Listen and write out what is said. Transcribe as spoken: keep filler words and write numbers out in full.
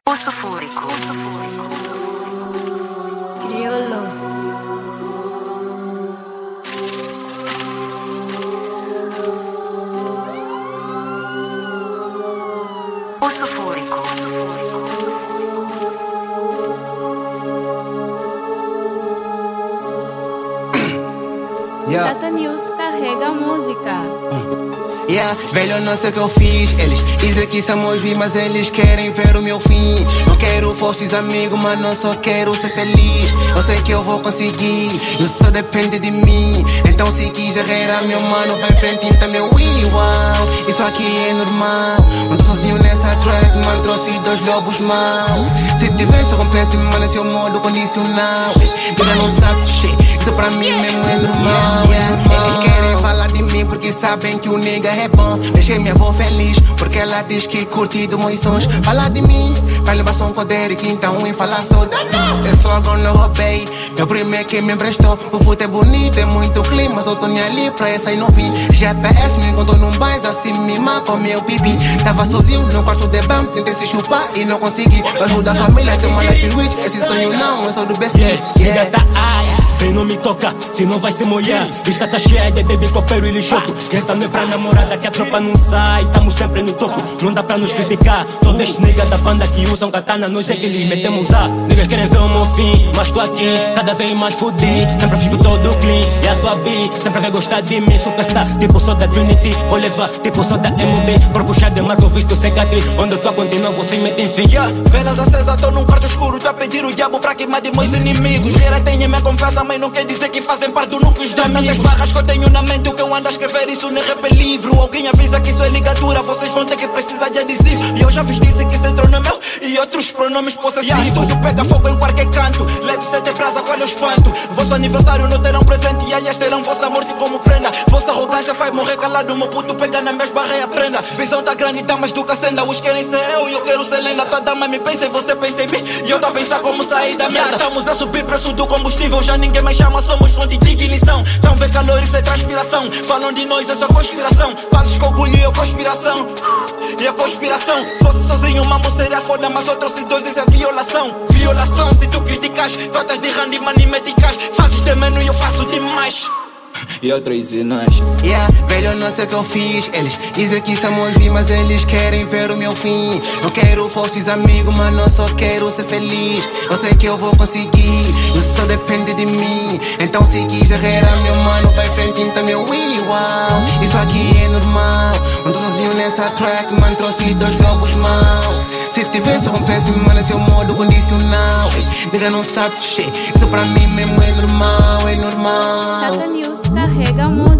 Pulso Fúrico. Criollos. Pulso Fúrico. Yeah. Tata News carrega a música. Yeah, velho, não sei o que eu fiz. Eles dizem que somos vivos, mas eles querem ver o meu fim. Não quero fostes amigos, mas não só quero ser feliz. Eu sei que eu vou conseguir, isso só depende de mim. Então se quiser errar, meu mano, vai em frente, então meu uau. Isso aqui é normal. Não tô sozinho nessa track, mano, trouxe dois lobos maus. Se tiver só compensa, mano, esse é o modo condicional. Ainda não sabe, shit, isso pra mim mesmo é normal. Yeah, eles querem falar de mim porque sabem que o nigga é bom. Deixei minha avó feliz porque ela diz que curte dos meus sons. Falar de mim, vai levar só um poder e quinta um em falar só. Esse slogan não roubei, meu primo é quem me emprestou. O puto é bonito, é muito clean, mas eu tô nem ali pra essa e não vim. G P S me encontrou num bairro assim me mata com meu pipi. Tava sozinho no quarto de banco, tentei se chupar e não consegui. Eu ajudo a família, tem uma life rich, esse sonho não, eu sou do best. Yeah, yeah. Tá ice, vem não me toca, senão vai se molhar. Vista tá cheia de bebê, copeiro e lixoto. Esta não é pra namorada que a tropa não sai, tamo sempre no topo. Não dá pra nos criticar, todos estes niggas da banda que usam katana, nós é que lhes metemos a. Niggas querem ver o meu fim, mas tô aqui, cada vez mais fudido. Sempre fico todo clean, e a tua bi sempre vai gostar de mim. Superstar, tipo só da Trinity, vou levar, tipo só da M B. Corpo cheio de marca, eu visto cicatriz, onde eu tô a continuar, vocês metem fim. Yeah, velas acesas, tô num quarto escuro, tô a pedir o diabo pra queimar de meus inimigos. Guerra tem minha confiança, mas não quer dizer que fazem parte do núcleo de amigos. Tantas barras que eu tenho na mente, o que eu ando a escrever, isso nem rap é livro. Alguém avisa que isso é ligatura, vocês vão ter que precisar de adesivo. E eu já vos disse que esse trono é meu e outros pronomes possessivos. Yeah, tudo pega fogo em qualquer canto, leve-se de brasa, qual é o espanto. Vosso aniversário não terão presente e aliás terão vossa morte como prenda. Vossa arrogância vai morrer calado, meu puto pega na minhas barras e aprenda. Visão tá grande, tá mais do que a senda. Os querem ser eu e eu quero ser lenda. Tua dama me pensa e você pensa em mim e eu tô a pensar como sair da merda. Estamos a subir preço do combustível, já ninguém mais chama, somos fonte de ignição. Tão vê calor, isso é transpiração. Falam de nós, essa conspiração. Fazes com orgulho e eu conspiração. E a conspiração, se fosse sozinho, mambo seria foda, mas outros se dois, isso é violação. Violação, se tu criticas, tratas de randy, money médicas. Fazes de menos e eu faço demais. E outros sinais. Yeah, velho, não sei o que eu fiz. Eles dizem que somos vivos, mas eles querem ver o meu fim. Não quero fostes amigos, mas não só quero ser feliz. Eu sei que eu vou conseguir, isso só depende de mim. Então se quiser errar, meu mano, vai em frente, então meu uau. Isso aqui é normal. Não tô sozinho nessa track, mano, trouxe dois lobos maus. Se tiver só compensa, mano, esse é o modo condicional. Nigga não sabe, shit, isso pra mim mesmo é normal, é normal. Tata News carrega a música.